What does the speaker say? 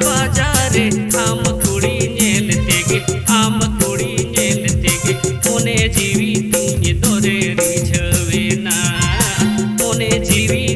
बाजारे आम कुड़ी नेल तेगे आम कुड़ी नेल तेगे मोने जीवी तीन दोरे रिझवे ना मोने जीवी